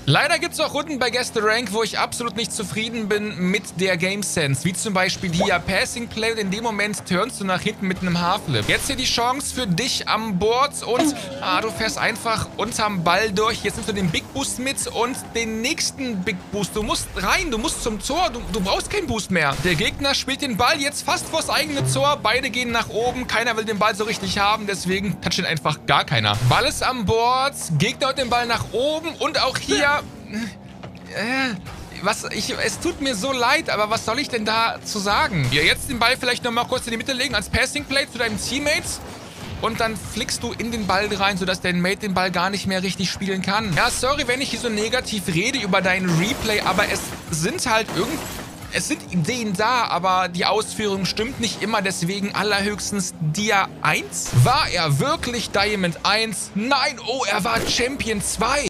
Leider gibt es auch Runden bei Guess the Rank, wo ich absolut nicht zufrieden bin mit der Game Sense. Wie zum Beispiel hier Passing Play und in dem Moment turnst du nach hinten mit einem Half-Flip. Jetzt hier die Chance für dich am Board und du fährst einfach unterm Ball durch. Jetzt nimmst du den Big Boost mit und den nächsten Big Boost. Du musst rein, du musst zum Tor, du brauchst keinen Boost mehr. Der Gegner spielt den Ball jetzt fast vors eigene Tor. Beide gehen nach oben, keiner will den Ball so richtig haben, deswegen toucht ihn einfach gar keiner. Ball ist am Board, Gegner und den Ball nach oben und auch hier... es tut mir so leid, aber was soll ich denn da zu sagen? Ja, jetzt den Ball vielleicht nochmal kurz in die Mitte legen als Passing Play zu deinem Teammates. Und dann flickst du in den Ball rein, sodass dein Mate den Ball gar nicht mehr richtig spielen kann. Ja, sorry, wenn ich hier so negativ rede über deinen Replay, aber es sind halt es sind Ideen da, aber die Ausführung stimmt nicht immer, deswegen allerhöchstens Dia 1. War er wirklich Diamond 1? Nein, oh, er war Champion 2.